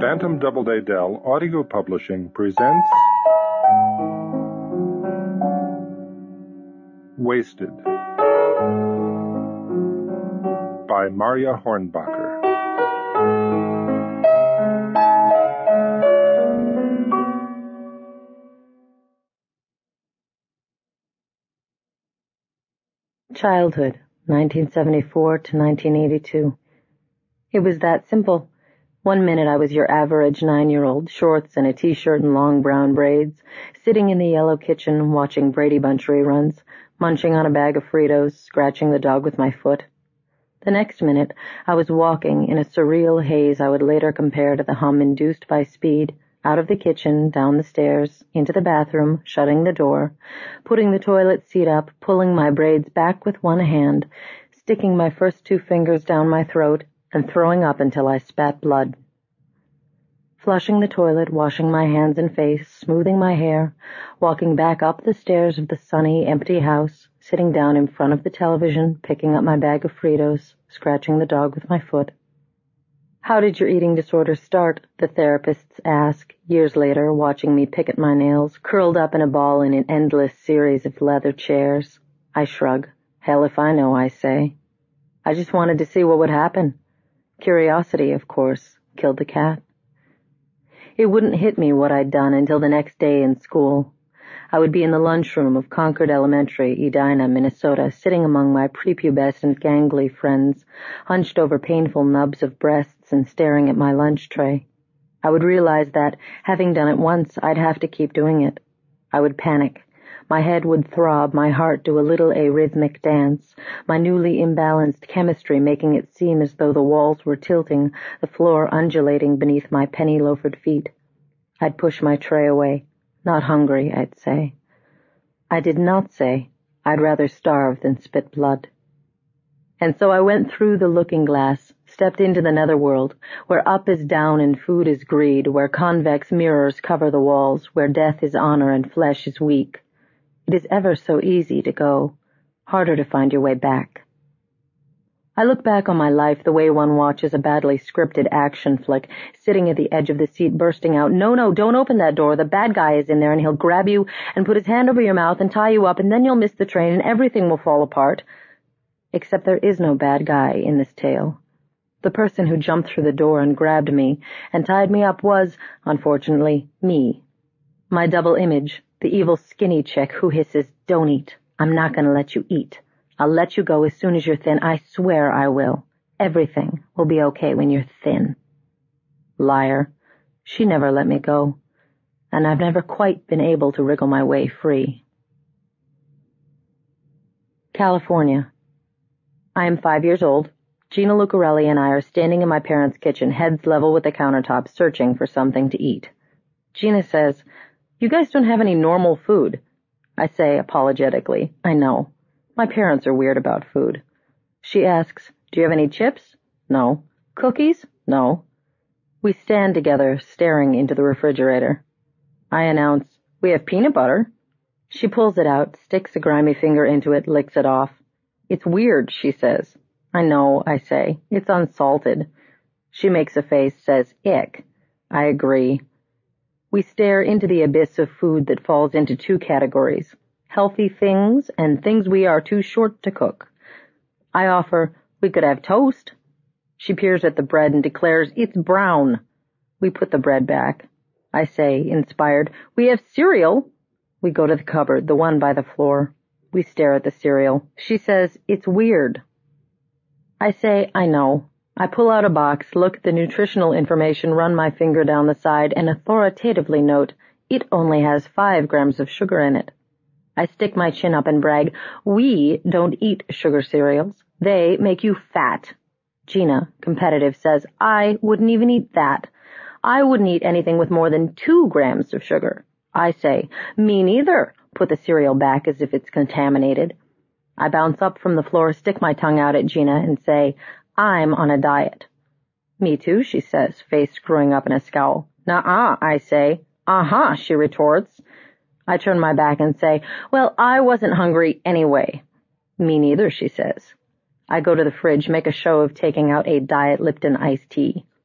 Bantam Doubleday Dell Audio Publishing presents Wasted by Marya Hornbacher. Childhood, 1974 to 1982. It was that simple. 1 minute I was your average 9-year-old, shorts and a t-shirt and long brown braids, sitting in the yellow kitchen watching Brady Bunch reruns, munching on a bag of Fritos, scratching the dog with my foot. The next minute I was walking in a surreal haze I would later compare to the hum induced by speed, out of the kitchen, down the stairs, into the bathroom, shutting the door, putting the toilet seat up, pulling my braids back with one hand, sticking my first 2 fingers down my throat, and throwing up until I spat blood. Flushing the toilet, washing my hands and face, smoothing my hair, walking back up the stairs of the sunny, empty house, sitting down in front of the television, picking up my bag of Fritos, scratching the dog with my foot. How did your eating disorder start? The therapists ask, years later, watching me pick at my nails, curled up in a ball in an endless series of leather chairs. I shrug. Hell if I know, I say. I just wanted to see what would happen. Curiosity, of course, killed the cat. It wouldn't hit me what I'd done until the next day in school. I would be in the lunchroom of Concord Elementary, Edina, Minnesota, sitting among my prepubescent gangly friends, hunched over painful nubs of breasts and staring at my lunch tray. I would realize that, having done it once, I'd have to keep doing it. I would panic. My head would throb, my heart do a little arrhythmic dance, my newly imbalanced chemistry making it seem as though the walls were tilting, the floor undulating beneath my penny-loafered feet. I'd push my tray away. Not hungry, I'd say. I did not say, I'd rather starve than spit blood. And so I went through the looking glass, stepped into the netherworld, where up is down and food is greed, where convex mirrors cover the walls, where death is honor and flesh is weak. It is ever so easy to go, harder to find your way back. I look back on my life the way one watches a badly scripted action flick, sitting at the edge of the seat bursting out, No, don't open that door, the bad guy is in there and he'll grab you and put his hand over your mouth and tie you up and then you'll miss the train and everything will fall apart. Except there is no bad guy in this tale. The person who jumped through the door and grabbed me and tied me up was, unfortunately, me. My double image. The evil skinny chick who hisses, Don't eat. I'm not going to let you eat. I'll let you go as soon as you're thin. I swear I will. Everything will be okay when you're thin. Liar. She never let me go. And I've never quite been able to wriggle my way free. California. I am 5 years old. Gina Lucarelli and I are standing in my parents' kitchen, heads level with the countertop, searching for something to eat. Gina says, You guys don't have any normal food. I say apologetically, I know. My parents are weird about food. She asks, Do you have any chips? No. Cookies? No. We stand together, staring into the refrigerator. I announce, We have peanut butter. She pulls it out, sticks a grimy finger into it, licks it off. It's weird, she says. I know, I say. It's unsalted. She makes a face, says, Ick. I agree. We stare into the abyss of food that falls into 2 categories, healthy things and things we are too short to cook. I offer, We could have toast. She peers at the bread and declares, It's brown. We put the bread back. I say, inspired, We have cereal. We go to the cupboard, the one by the floor. We stare at the cereal. She says, It's weird. I say, I know. I pull out a box, look at the nutritional information, run my finger down the side, and authoritatively note, It only has 5 grams of sugar in it. I stick my chin up and brag, We don't eat sugar cereals. They make you fat. Gina, competitive, says, I wouldn't even eat that. I wouldn't eat anything with more than 2 grams of sugar. I say, Me neither. Put the cereal back as if it's contaminated. I bounce up from the floor, stick my tongue out at Gina, and say, I'm on a diet. Me too, she says, face screwing up in a scowl. Nuh-uh, I say. Uh-huh, she retorts. I turn my back and say, Well, I wasn't hungry anyway. Me neither, she says. I go to the fridge, make a show of taking out a Diet Lipton iced tea.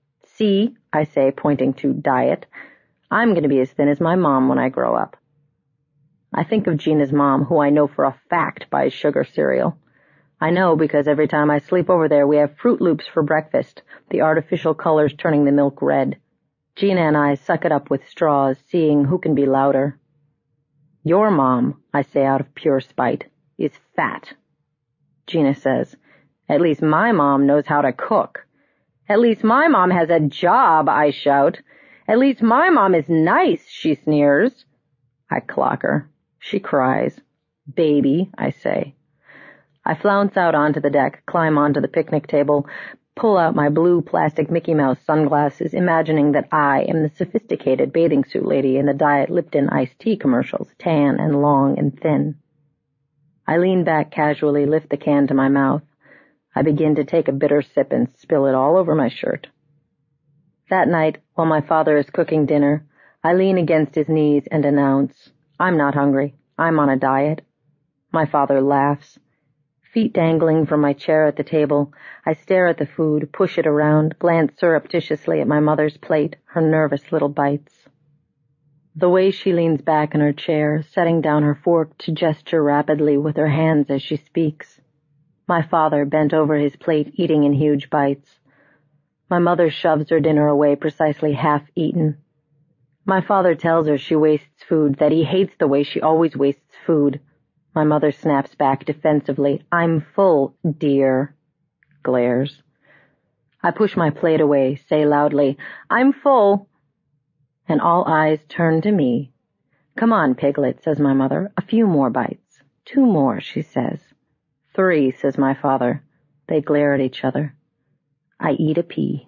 See, I say, pointing to diet, I'm going to be as thin as my mom when I grow up. I think of Gina's mom, who I know for a fact buys sugar cereal. I know because every time I sleep over there we have Fruit Loops for breakfast, the artificial colors turning the milk red. Gina and I suck it up with straws, seeing who can be louder. Your mom, I say out of pure spite, is fat. Gina says, at least my mom knows how to cook. At least my mom has a job, I shout. At least my mom is nice, she sneers. I clock her. She cries. Baby, I say. I flounce out onto the deck, climb onto the picnic table, pull out my blue plastic Mickey Mouse sunglasses, imagining that I am the sophisticated bathing suit lady in the Diet Lipton iced tea commercials, tan and long and thin. I lean back casually, lift the can to my mouth. I begin to take a bitter sip and spill it all over my shirt. That night, while my father is cooking dinner, I lean against his knees and announce, I'm not hungry. I'm on a diet. My father laughs. Feet dangling from my chair at the table, I stare at the food, push it around, glance surreptitiously at my mother's plate, her nervous little bites. The way she leans back in her chair, setting down her fork to gesture rapidly with her hands as she speaks. My father bent over his plate, eating in huge bites. My mother shoves her dinner away, precisely half-eaten. My father tells her she wastes food, that he hates the way she always wastes food. My mother snaps back defensively. I'm full, dear. Glares. I push my plate away, say loudly, I'm full. And all eyes turn to me. Come on, Piglet, says my mother. A few more bites. 2 more, she says. 3, says my father. They glare at each other. I eat a pea.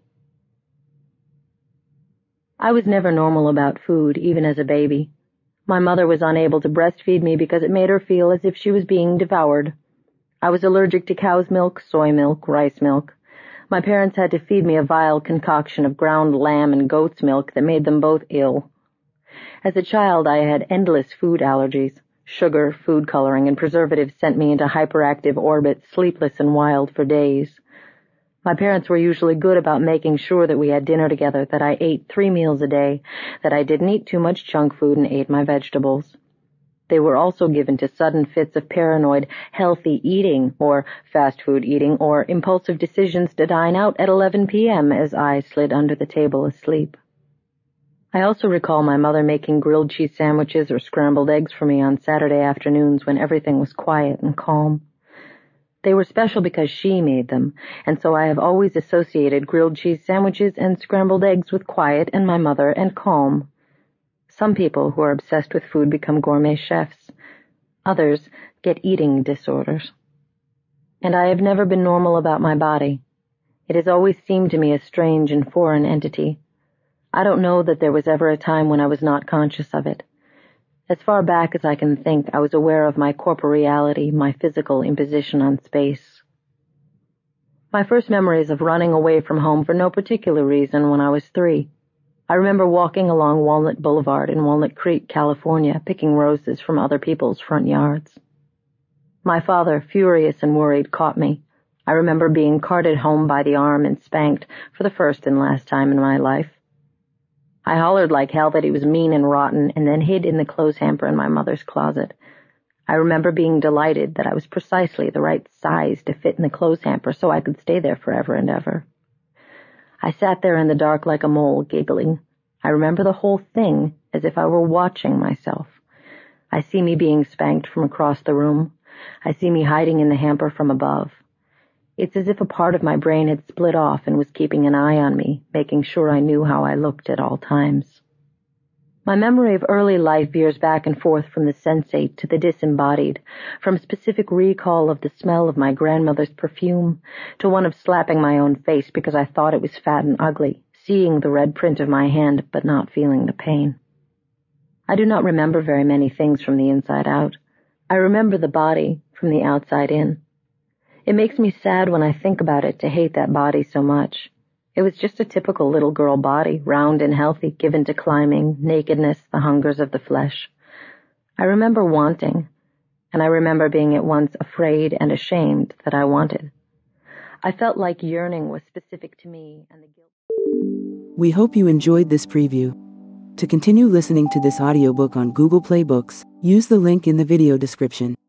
I was never normal about food, even as a baby. My mother was unable to breastfeed me because it made her feel as if she was being devoured. I was allergic to cow's milk, soy milk, rice milk. My parents had to feed me a vile concoction of ground lamb and goat's milk that made them both ill. As a child, I had endless food allergies. Sugar, food coloring, and preservatives sent me into hyperactive orbits, sleepless and wild for days. My parents were usually good about making sure that we had dinner together, that I ate 3 meals a day, that I didn't eat too much junk food and ate my vegetables. They were also given to sudden fits of paranoid healthy eating, or fast food eating, or impulsive decisions to dine out at 11 p.m. as I slid under the table asleep. I also recall my mother making grilled cheese sandwiches or scrambled eggs for me on Saturday afternoons when everything was quiet and calm. They were special because she made them, and so I have always associated grilled cheese sandwiches and scrambled eggs with quiet and my mother and calm. Some people who are obsessed with food become gourmet chefs. Others get eating disorders. And I have never been normal about my body. It has always seemed to me a strange and foreign entity. I don't know that there was ever a time when I was not conscious of it. As far back as I can think, I was aware of my corporeality, my physical imposition on space. My first memory is of running away from home for no particular reason when I was 3. I remember walking along Walnut Boulevard in Walnut Creek, California, picking roses from other people's front yards. My father, furious and worried, caught me. I remember being carted home by the arm and spanked for the first and last time in my life. I hollered like hell that he was mean and rotten, and then hid in the clothes hamper in my mother's closet. I remember being delighted that I was precisely the right size to fit in the clothes hamper so I could stay there forever and ever. I sat there in the dark like a mole, giggling. I remember the whole thing as if I were watching myself. I see me being spanked from across the room. I see me hiding in the hamper from above. It's as if a part of my brain had split off and was keeping an eye on me, making sure I knew how I looked at all times. My memory of early life veers back and forth from the sensate to the disembodied, from specific recall of the smell of my grandmother's perfume to one of slapping my own face because I thought it was fat and ugly, seeing the red print of my hand but not feeling the pain. I do not remember very many things from the inside out. I remember the body from the outside in. It makes me sad when I think about it to hate that body so much. It was just a typical little girl body, round and healthy, given to climbing, nakedness, the hungers of the flesh. I remember wanting, and I remember being at once afraid and ashamed that I wanted. I felt like yearning was specific to me, and the guilt... We hope you enjoyed this preview. To continue listening to this audiobook on Google Play Books, use the link in the video description.